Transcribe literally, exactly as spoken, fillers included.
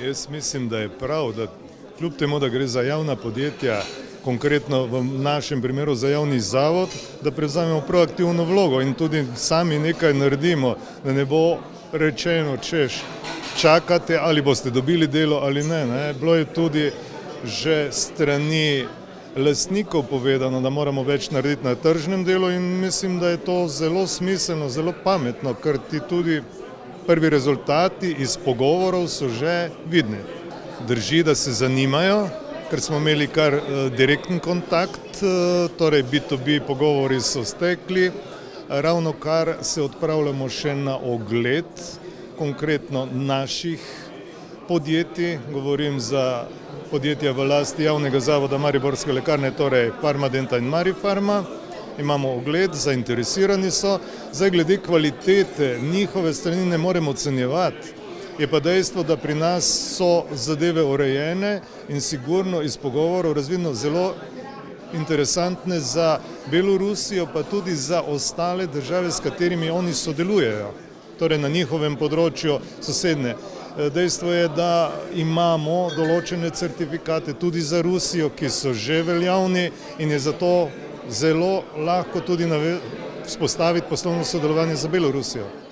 Jaz mislim, da je prav, da kljub temu, da gre za javna podjetja, konkretno v našem primeru za javni zavod, da prevzamemo proaktivno vlogo in tudi sami nekaj naredimo, da ne bo rečeno, češ, čakate ali boste dobili delo ali ne, ne. Bilo je tudi že strani lastnikov povedano, da moramo več narediti na tržnem delu in mislim, da je to zelo smiselno, zelo pametno, ker ti tudi prvi rezultati iz pogovorov so že vidni. Drži, da se zanimajo, ker smo imeli kar direkten kontakt, torej bi to bi pogovori so stekli, ravno kar se odpravljamo še na ogled, konkretno naših podjetij, govorim za podjetja v lasti javnega zavoda Mariborske lekarne, torej Farmadenta in Marifarma, imamo ogled, zainteresirani so, zdaj glede kvalitete njihove strani ne moremo ocenjevati. Je pa dejstvo, da pri nas so zadeve urejene in sigurno iz pogovorov razvidno zelo interesantne za Belorusijo, pa tudi za ostale države, s katerimi oni sodelujejo, torej na njihovem področju sosednje. Dejstvo je, da imamo določene certifikate tudi za Rusijo, ki so že veljavni in je zato zelo lahko tudi vzpostaviti poslovno sodelovanje za Belorusijo.